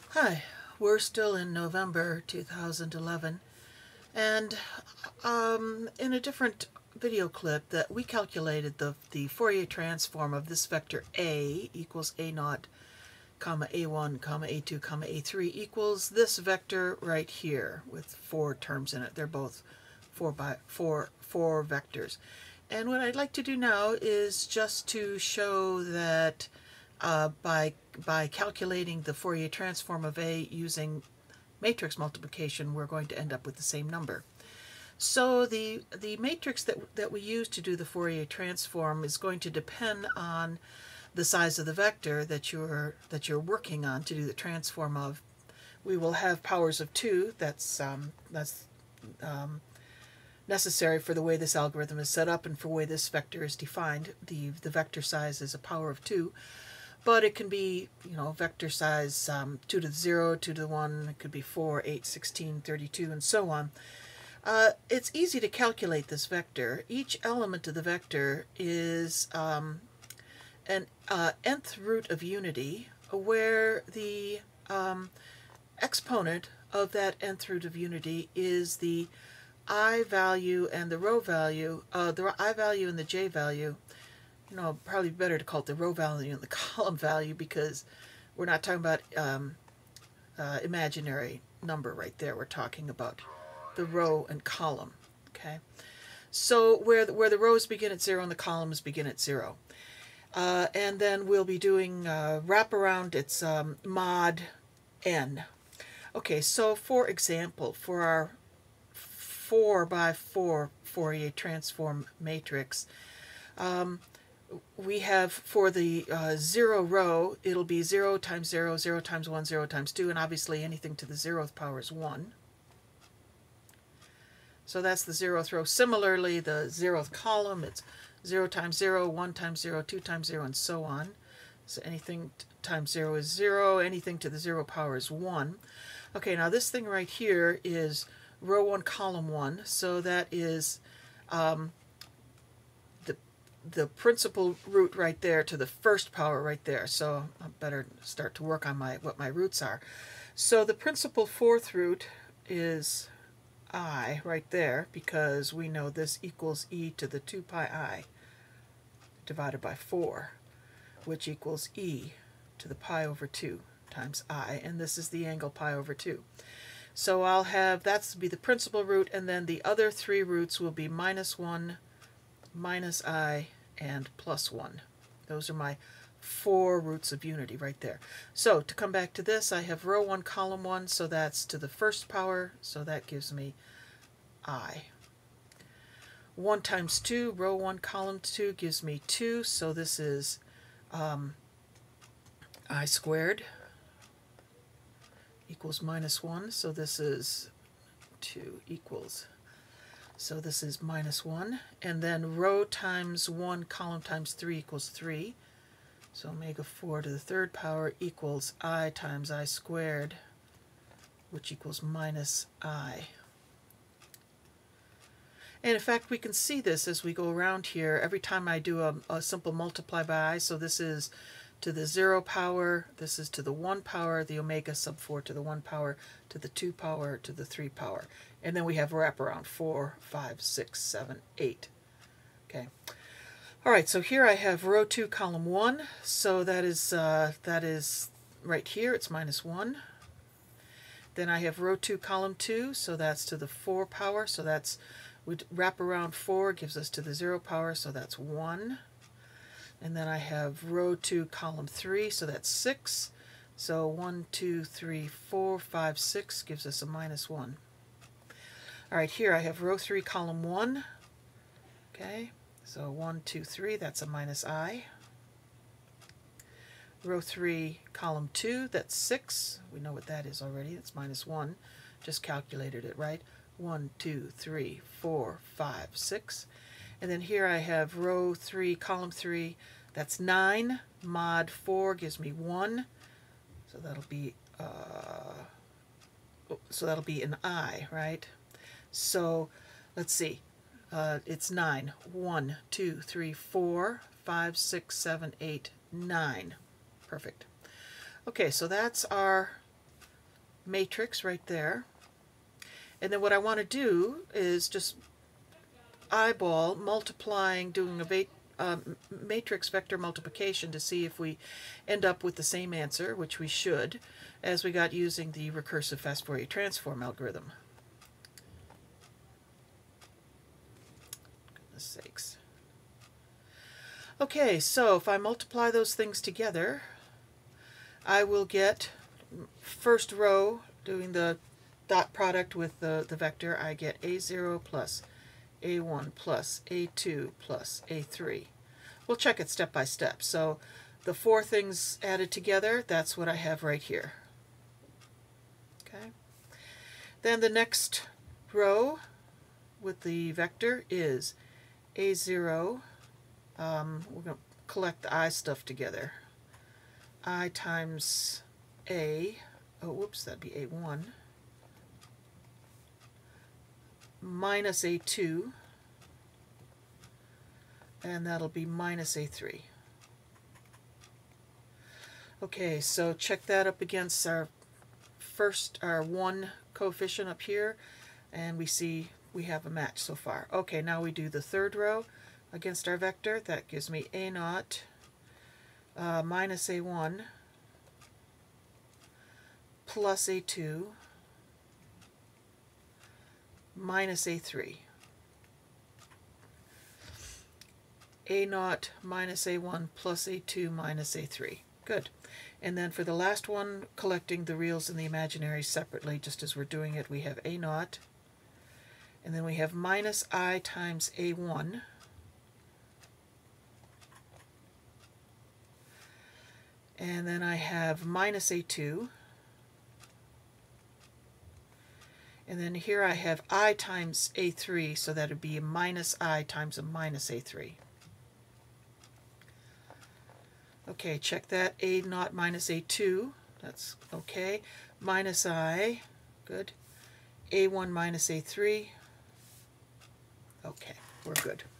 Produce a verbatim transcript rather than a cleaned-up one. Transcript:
Hi, we're still in November two thousand eleven, and um, in a different video clip that we calculated the, the Fourier transform of this vector A equals A naught, comma A one, comma A two, comma A three equals this vector right here with four terms in it. They're both four by four, four vectors. And what I'd like to do now is just to show that uh, by, by calculating the Fourier transform of A using matrix multiplication, we're going to end up with the same number. So the, the matrix that, that we use to do the Fourier transform is going to depend on the size of the vector that you're, that you're working on to do the transform of. We will have powers of two. That's, um, that's um, necessary for the way this algorithm is set up and for the way this vector is defined. The, the vector size is a power of two. But it can be, you know, vector size um, two to the zero, two to the one, it could be four, eight, sixteen, thirty-two, and so on. Uh, it's easy to calculate this vector. Each element of the vector is um, an uh, nth root of unity, where the um, exponent of that nth root of unity is the I value and the rho value, uh, the I value and the j value. You know, probably better to call it the row value and the column value, because we're not talking about um, uh, imaginary number right there. We're talking about the row and column. Okay, so where the, where the rows begin at zero and the columns begin at zero, uh, and then we'll be doing uh, wraparound. It's um, mod n. Okay, so for example, for our four by four Fourier transform matrix, um, we have for the uh, zero row, it'll be zero times zero, zero times one, zero times two, and obviously anything to the zeroth power is one. So that's the zeroth row. Similarly, the zeroth column, it's zero times zero, one times zero, two times zero, and so on. So anything times zero is zero, anything to the zero power is one. Okay, now this thing right here is row one, column one, so that is um, the principal root right there to the first power right there. So I better start to work on my what my roots are. So the principal fourth root is I right there, because we know this equals e to the two pi I divided by four, which equals e to the pi over two times I, and this is the angle pi over two. So I'll have, that's to be the principal root, and then the other three roots will be minus one, minus I, and plus one. Those are my four roots of unity right there. So to come back to this, I have row one, column one, so that's to the first power, so that gives me I. one times two, row one, column two, gives me two, so this is um, I squared equals minus one, so this is two equals, so this is minus one, and then row times one, column times three equals three, so omega four to the third power equals I times I squared, which equals minus I. And in fact, we can see this as we go around here every time I do a, a simple multiply by I. So this is to the zero power, this is to the one power, the omega sub four to the one power, to the two power, to the three power. And then we have wraparound four, five, six, seven, eight. Okay. All right, so here I have row two, column one. So that is, uh, that is right here, it's minus one. Then I have row two, column two, so that's to the four power, so that's, we wrap around four, gives us to the zero power, so that's one. And then I have row two, column three, so that's six. So one, two, three, four, five, six gives us a minus one. All right, here I have row three, column one. Okay, so one, two, three, that's a minus I. Row three, column two, that's six. We know what that is already, that's minus one. Just calculated it, right? one, two, three, four, five, six. And then here I have row three, column three, that's nine. Mod four gives me one. So that'll be, uh, so that'll be an I, right? So let's see, uh, it's nine. one, two, three, four, five, six, seven, eight, nine. Perfect. Okay, so that's our matrix right there. And then what I want to do is just eyeball multiplying, doing a va um, matrix vector multiplication to see if we end up with the same answer, which we should, as we got using the recursive fast Fourier transform algorithm. Goodness sakes. Okay, so if I multiply those things together, I will get, first row, doing the dot product with the, the vector, I get a zero plus a one plus a two plus a three. We'll check it step by step. So the four things added together, that's what I have right here. Okay. Then the next row with the vector is a zero. Um, we're going to collect the I stuff together. I times a, oh whoops, that'd be a one, minus a two, and that'll be minus a three. Okay, so check that up against our first, our one coefficient up here, and we see we have a match so far. Okay, now we do the third row against our vector. That gives me a naught uh, minus a one plus a two minus a three. a naught minus a one plus a two minus a three. Good. And then for the last one, collecting the reals and the imaginaries separately, just as we're doing it, we have a naught, and then we have minus I times a one, and then I have minus a two, and then here I have I times a three, so that would be a minus I times a minus a three. Okay, check that, a naught minus a two, that's okay, minus I, good, a one minus a three, okay, we're good.